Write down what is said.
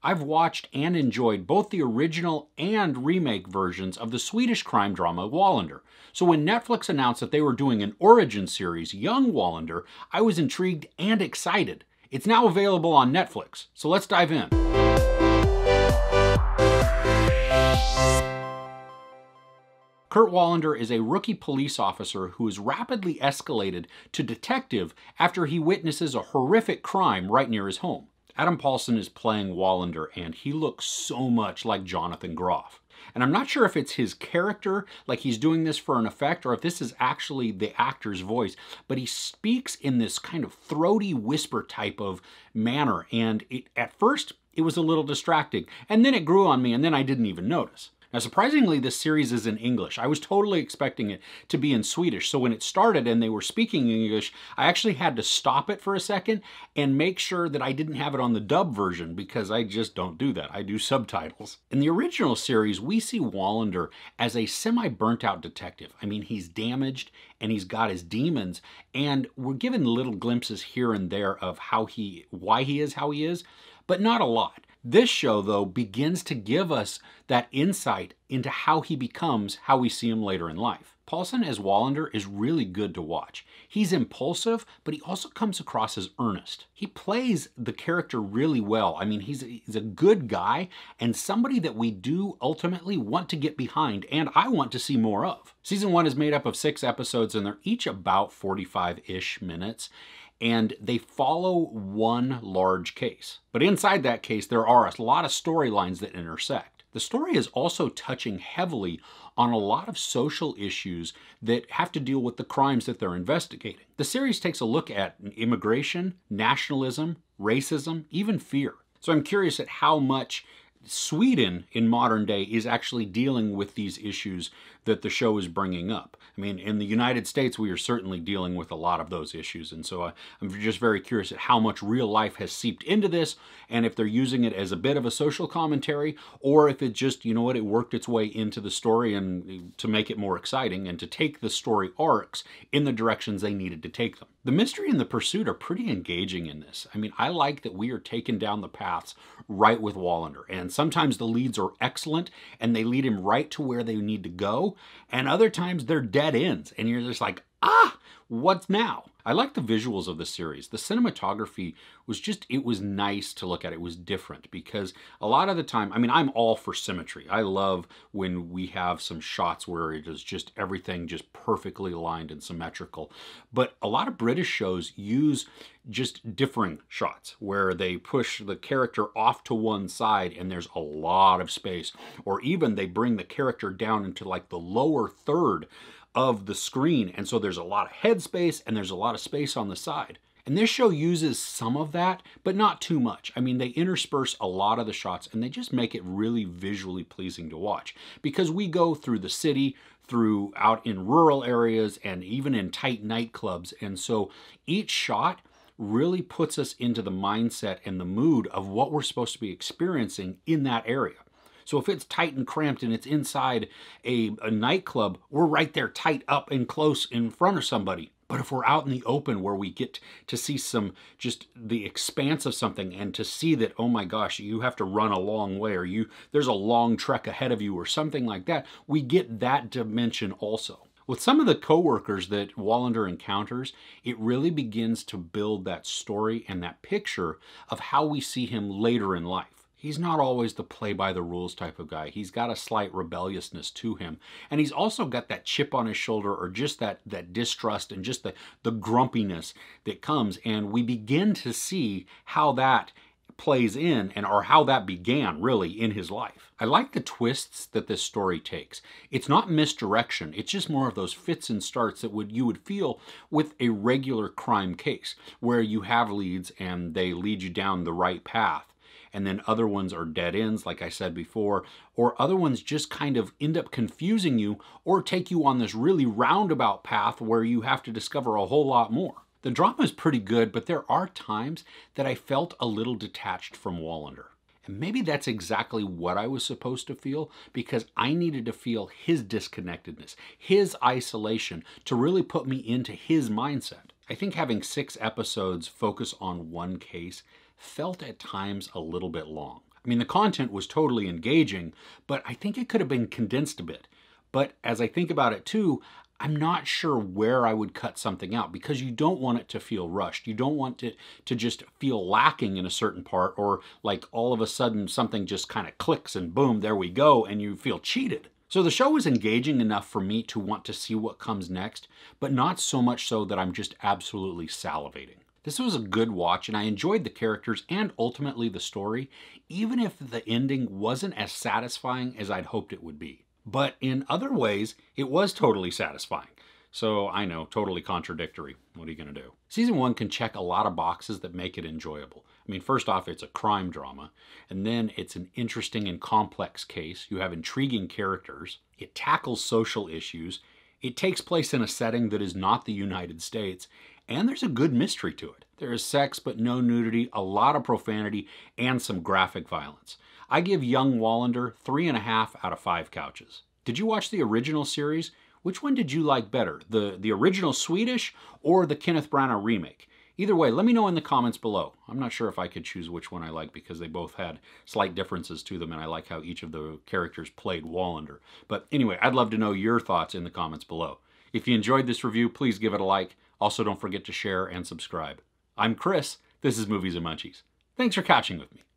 I've watched and enjoyed both the original and remake versions of the Swedish crime drama Wallander. So when Netflix announced that they were doing an origin series, Young Wallander, I was intrigued and excited. It's now available on Netflix, so let's dive in. Kurt Wallander is a rookie police officer who is rapidly escalated to detective after he witnesses a horrific crime right near his home. Adam Paulson is playing Wallander, and he looks so much like Jonathan Groff. And I'm not sure if it's his character, like he's doing this for an effect, or if this is actually the actor's voice, but he speaks in this kind of throaty whisper type of manner, and at first it was a little distracting, and then it grew on me, and then I didn't even notice. Now, surprisingly, this series is in English. I was totally expecting it to be in Swedish, so when it started and they were speaking English, I actually had to stop it for a second and make sure that I didn't have it on the dub version, because I just don't do that. I do subtitles. In the original series, we see Wallander as a semi-burnt-out detective. I mean, he's damaged and he's got his demons, and we're given little glimpses here and there of why he is how he is, but not a lot. This show, though, begins to give us that insight into how he becomes how we see him later in life. Paulson as Wallander is really good to watch. He's impulsive, but he also comes across as earnest. He plays the character really well. I mean, he's a good guy and somebody that we do ultimately want to get behind, and I want to see more of. Season 1 is made up of 6 episodes, and they're each about 45-ish minutes. And they follow one large case. But inside that case, there are a lot of storylines that intersect. The story is also touching heavily on a lot of social issues that have to deal with the crimes that they're investigating. The series takes a look at immigration, nationalism, racism, even fear. So I'm curious at how much Sweden in modern day is actually dealing with these issues that the show is bringing up. I mean, in the United States, we are certainly dealing with a lot of those issues. And so I'm just very curious at how much real life has seeped into this, and if they're using it as a bit of a social commentary, or if it just, you know what, it worked its way into the story and to make it more exciting and to take the story arcs in the directions they needed to take them. The mystery and the pursuit are pretty engaging in this. I mean, I like that we are taken down the paths right with Wallander, and sometimes the leads are excellent and they lead him right to where they need to go, and other times they're dead ends and you're just like, what now? I like the visuals of the series. The cinematography was it was nice to look at. It was different because a lot of the time, I mean, I'm all for symmetry. I love when we have some shots where it is just everything just perfectly aligned and symmetrical. But a lot of British shows use just differing shots where they push the character off to one side and there's a lot of space, or even they bring the character down into like the lower third of the screen, and so there's a lot of headspace and there's a lot of space on the side. And this show uses some of that, but not too much. I mean, they intersperse a lot of the shots and they just make it really visually pleasing to watch, because we go through the city, through out in rural areas, and even in tight nightclubs, and so each shot really puts us into the mindset and the mood of what we're supposed to be experiencing in that area. So if it's tight and cramped and it's inside a nightclub, we're right there tight up and close in front of somebody. But if we're out in the open where we get to see just the expanse of something, and to see that, oh my gosh, you have to run a long way, or there's a long trek ahead of you or something like that, we get that dimension also. With some of the coworkers that Wallander encounters, it really begins to build that story and that picture of how we see him later in life. He's not always the play-by-the-rules type of guy. He's got a slight rebelliousness to him. And he's also got that chip on his shoulder, or just that distrust and just the grumpiness that comes. And we begin to see how that plays in, or how that began really in his life. I like the twists that this story takes. It's not misdirection. It's just more of those fits and starts that you would feel with a regular crime case, where you have leads and they lead you down the right path. And then other ones are dead ends, like I said before, or other ones just kind of end up confusing you or take you on this really roundabout path where you have to discover a whole lot more. The drama is pretty good, but there are times that I felt a little detached from Wallander. And maybe that's exactly what I was supposed to feel, because I needed to feel his disconnectedness, his isolation, to really put me into his mindset. I think having 6 episodes focus on one case felt at times a little bit long. I mean, the content was totally engaging, but I think it could have been condensed a bit. But as I think about it too, I'm not sure where I would cut something out, because you don't want it to feel rushed. You don't want it to just feel lacking in a certain part, or like all of a sudden something just kind of clicks and boom, there we go, and you feel cheated. So the show was engaging enough for me to want to see what comes next, but not so much so that I'm just absolutely salivating. This was a good watch, and I enjoyed the characters and ultimately the story, even if the ending wasn't as satisfying as I'd hoped it would be. But in other ways, it was totally satisfying. So I know, totally contradictory. What are you going to do? Season 1 can check a lot of boxes that make it enjoyable. I mean, first off, it's a crime drama, and then it's an interesting and complex case. You have intriguing characters. It tackles social issues. It takes place in a setting that is not the United States, and there's a good mystery to it. There is sex, but no nudity, a lot of profanity, and some graphic violence. I give Young Wallander 3.5 out of 5 couches. Did you watch the original series? Which one did you like better, the original Swedish or the Kenneth Branagh remake? Either way, let me know in the comments below. I'm not sure if I could choose which one I like, because they both had slight differences to them, and I like how each of the characters played Wallander. But anyway, I'd love to know your thoughts in the comments below. If you enjoyed this review, please give it a like. Also, don't forget to share and subscribe. I'm Chris. This is Movies and Munchies. Thanks for couching with me.